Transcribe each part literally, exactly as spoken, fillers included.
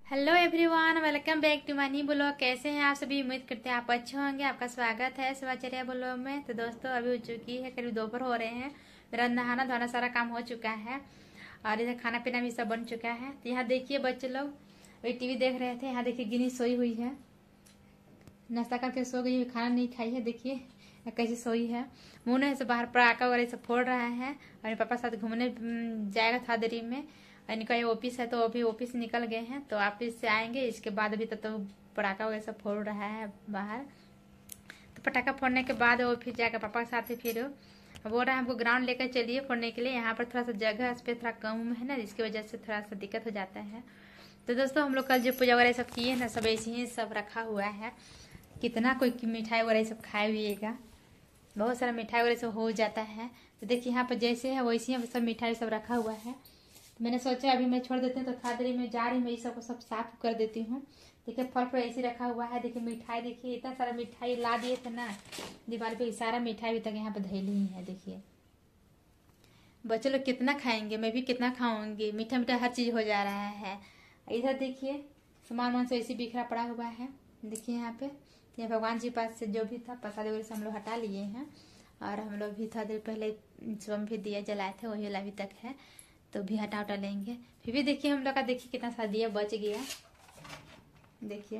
Hello everyone, welcome back to मानी blog. कैसे हैं आप सभी? उम्मीद करते हैं आप अच्छे होंगे। आपका स्वागत है शिवाचर्या ब्लॉग में। तो दोस्तों, अभी हो चुकी है करीब दोपहर हो रहे हैं। मेरा नहाना धोना सारा काम हो चुका है और इधर खाना पीना भी सब बन चुका है। तो यहाँ देखिए बच्चे लोग वही टीवी देख रहे थे। यहाँ देखिए गिनी सोई हुई है, नाश्ता करके सो गई है, खाना नहीं खाई है। देखिए कैसे सोई है। मुँह से बाहर पटाखा वगैरह सब फोड़ रहा है और पापा साथ घूमने जाएगा था देरी में। इनका ये ऑफिस है तो अभी ऑफिस निकल गए हैं, तो ऑफिस से आएंगे इसके बाद अभी तक तो पटाखा वगैरह सब फोड़ रहा है बाहर। तो पटाखा फोड़ने के बाद वो फिर जाकर पापा के साथ फिर बोल रहा है हमको ग्राउंड लेकर चलिए फोड़ने के लिए। यहाँ पर थोड़ा सा जगह इस पर थोड़ा कम है ना, जिसकी वजह से थोड़ा सा दिक्कत हो जाता है। तो दोस्तों, हम लोग कल जो पूजा वगैरह सब किए ना, सब ऐसे ही सब रखा हुआ है। कितना कोई मिठाई वगैरह सब खाए हुएगा, बहुत सारा मिठाई वगैरह सब हो जाता है। तो देखिए यहाँ पर जैसे है वैसे ही सब मिठाई सब रखा हुआ है। मैंने सोचा अभी मैं छोड़ देती हूँ, तो थोड़ा देरी में जा रही मैं ये सबको सब साफ कर देती हूँ। देखिए फल फल ऐसे रखा हुआ है। देखिए मिठाई, देखिए इतना सारा मिठाई ला दिए थे ना दीवार पे, सारा मिठाई अभी तक यहाँ पे धैली ही है। देखिए बच्चे लोग कितना खाएंगे, मैं भी कितना खाऊंगी। मीठा मीठा हर चीज हो जा रहा है। इधर देखिए सामान वामान से ऐसे बिखरा पड़ा हुआ है। देखिए यहाँ पे ये भगवान जी पास से जो भी था प्रसाद वगैरह से हम लोग हटा लिए हैं और हम लोग भी थोड़ा देर पहले सुबह भी दिया जलाए थे, वही वाला अभी तक है, तो भी हटा उटा लेंगे। फिर भी देखिए हम लोग का देखिए कितना सारा दिया बच गया। देखिए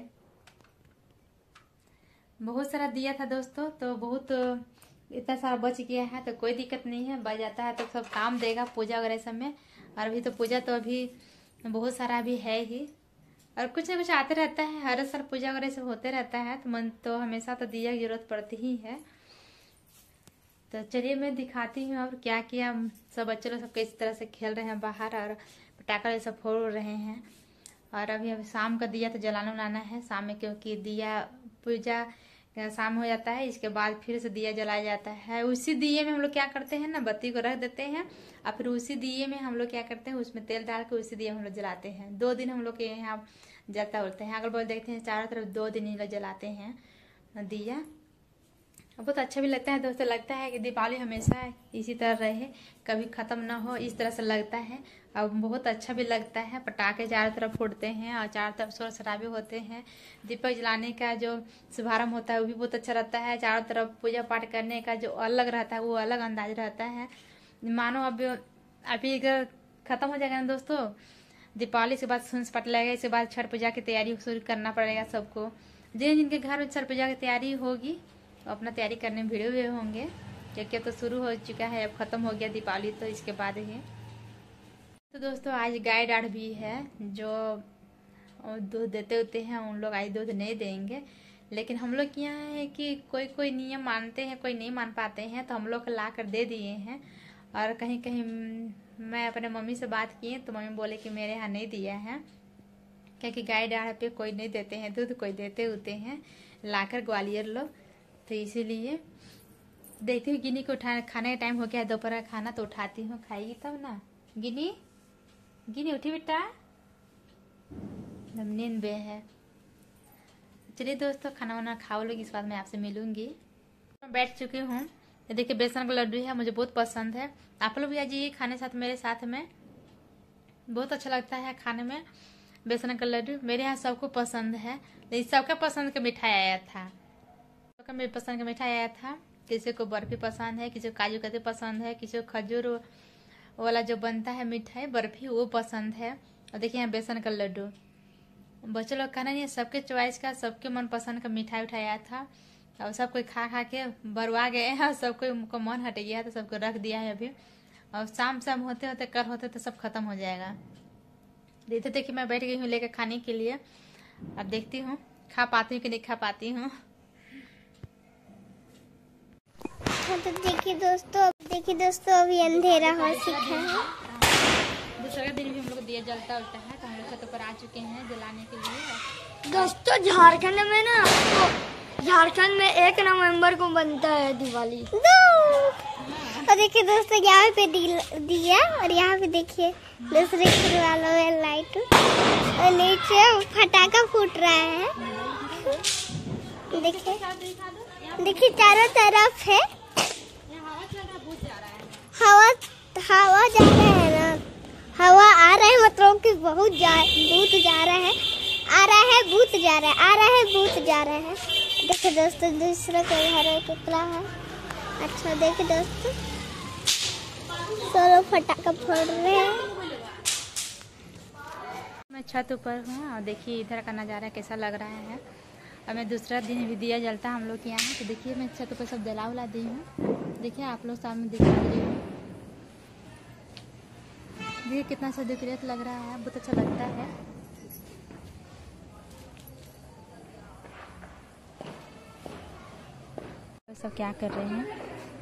बहुत सारा दिया था दोस्तों, तो बहुत इतना सारा बच गया है, तो कोई दिक्कत नहीं है। बच जाता है तो सब काम देगा पूजा वगैरह सब में। और अभी तो पूजा तो अभी बहुत सारा भी है ही, और कुछ ना कुछ आते रहता है। हर साल पूजा वगैरह सब होते रहता है, तो मन तो हमेशा तो दिया की जरूरत पड़ती ही है। तो चलिए मैं दिखाती हूँ और क्या किया। सब बच्चे लोग सब किस तरह से खेल रहे हैं बाहर और पटाखा सब फोड़ रहे हैं। और अभी अभी शाम का दिया तो जलाना उलाना है शाम में, क्योंकि दिया पूजा शाम हो जाता है, इसके बाद फिर से दिया जलाया जाता है। उसी दिए में हम लोग क्या करते हैं ना, बत्ती को रख देते हैं और फिर उसी दिए में हम लोग क्या करते हैं, उसमें तेल डाल के उसी दिए हम लोग जलाते हैं। दो दिन हम लोग के यहाँ जलता उलते हैं। अगर बोल देखते हैं चारों तरफ दो दिन ही लोग जलाते हैं दिया। बहुत अच्छा भी लगता है दोस्तों। लगता है कि दीपावली हमेशा इसी तरह रहे, कभी ख़त्म ना हो, इस तरह से लगता है। और बहुत अच्छा भी लगता है। पटाखे चारों तरफ फूटते हैं और चारों तरफ शोर शराबे होते हैं। दीपक जलाने का जो शुभारंभ होता है वो भी बहुत अच्छा रहता है। चारों तरफ पूजा पाठ करने का जो अलग रहता है वो अलग अंदाज रहता है। मानो अब अभी अगर ख़त्म हो जाएगा ना दोस्तों, दीपावली के बाद सूरज पट लगेगा, इसके बाद छठ पूजा की तैयारी शुरू करना पड़ेगा सबको। जिन जिनके घर में छठ पूजा की तैयारी होगी अपना तैयारी करने में भिड़े हुए होंगे, क्योंकि तो शुरू हो चुका है, अब खत्म हो गया दीपावली, तो इसके बाद ही। तो दोस्तों आज गाय डाढ़ भी है जो दूध देते होते हैं, उन लोग आज दूध नहीं देंगे। लेकिन हम लोग यहाँ है कि कोई कोई नियम मानते हैं, कोई नहीं मान पाते हैं, तो हम लोग ला कर दे दिए हैं। और कहीं कहीं मैं अपने मम्मी से बात की तो मम्मी बोले कि मेरे यहाँ नहीं दिया है, क्योंकि गाय डाढ़ पे कोई नहीं देते हैं दूध, कोई देते होते हैं लाकर ग्वालियर लोग। तो इसीलिए देखती हूँ गिनी को उठा, खाने का टाइम हो गया है दोपहर का खाना, तो उठाती हूँ, खाएगी तब ना। गिनी गिनी उठी बेटा, नींद बे है। चलिए दोस्तों खाना वाना खाओ लोग, इस बाद मैं आपसे मिलूंगी। मैं बैठ चुकी हूँ। ये देखिए बेसन का लड्डू है, मुझे बहुत पसंद है। आप लोग भी आ जाइए खाने साथ मेरे साथ में, बहुत अच्छा लगता है खाने में बेसन का लड्डू। मेरे यहाँ सबको पसंद है, लेकिन सबका पसंद का मिठाई आया था, सबका मेरे पसंद का मिठाई आया था। किसी को बर्फी पसंद है, किसी को काजू कतली पसंद है, किसी को खजूर वाला जो बनता है मिठाई बर्फी वो पसंद है। और देखिए यहाँ बेसन का लड्डू। बच्चे लोग खाना नहीं है, सबके चॉइस का, सबके मन पसंद का मिठाई उठाया था और सब कोई खा खा के बरवा गए हैं और सब कोई को मन हट गया है, तो सबको रख दिया है अभी। और शाम शाम होते होते कल होते तो सब खत्म हो जाएगा। देखते देखिए मैं बैठ गई हूँ लेकर खाने के लिए। अब देखती हूँ खा पाती हूँ कि नहीं खा पाती हूँ। तो देखिए दोस्तों देखिए दोस्तों अभी अंधेरा हो चुका है। दूसरा दिन भी हम लोग दिया जलता उलता है, तो हम लोग छत पर आ चुके हैं जलाने के लिए। दोस्तों झारखंड में ना झारखंड में एक नवंबर को बनता है दिवाली। और देखिए दोस्तों यहाँ पे दिया और यहाँ पे देखिए दूसरे घर वालों में लाइट और नीचे फटाखा फूट रहा है। देखिए देखिए चारों तरफ है हवा हवा जा रहा है ना, हवा आ रहा है, मतलब कि बहुत जा बहुत जा रहा है। भूत जा रहा है, आ रहा है भूत जा रहा है। देखिए दोस्तों दूसरा का घर है कितना है अच्छा। देखिए दोस्तों सब फटाका फोड़ रहे हैं। मैं छत ऊपर हूँ और देखिए इधर का नज़ारा कैसा लग रहा है। और मैं दूसरा दिन भी दिया जलता है हम लोग के यहाँ, तो देखिए मैं छत ऊपर सब जला उला दी हूँ। देखिए आप लोग सामने दिखा रही हूँ। देखिए कितना सा डेकोरेट लग रहा है, बहुत अच्छा लगता है। सब क्या कर रहे हैं,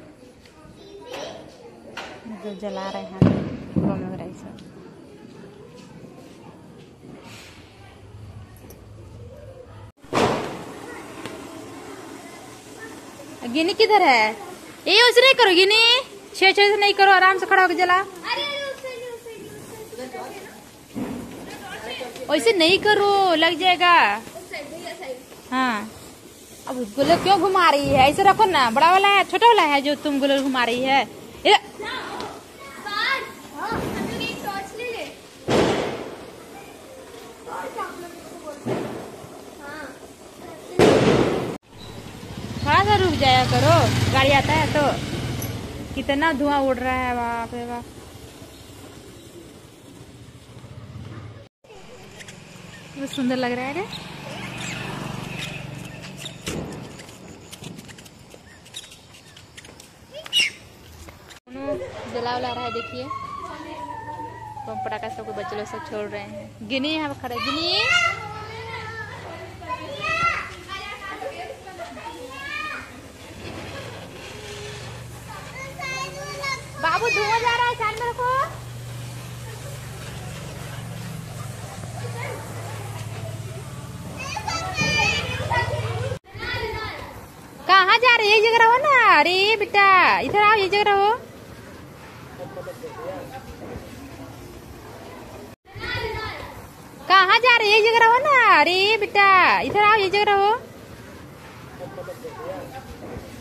जो जला रहे हैं बम वगैरह सब। गिनी किधर है? ये उसे नहीं करो गिनी, छे छे से नहीं करो, आराम से खड़ा होकर जला। वैसे नहीं करो, लग जाएगा। हाँ अब गुलर क्यों घुमा रही है? ऐसे रखो ना, बड़ा वाला है छोटा वाला है जो तुम गुलर घुमा रही है। थोड़ा सा रुक जाया करो, गाड़ी आता है तो। कितना धुआं उड़ रहा है, बाप रे बाप। बहुत सुंदर लग रहा है। जला उला रहा है, देखिए बम पटाखा सबको बच्चे लोग सब छोड़ रहे हैं। गिनी यहाँ खड़े, गिनी बाबू धुआं जा रहा है, चांद में रखो। कहाँ जा रही है? ये जगह रहो ना। अरे बेटा इधर आओ, ये जगह रहो। कहाँ जा रही है? ये जगह रहो ना। अरे बेटा इधर आओ, ये जगह रहो।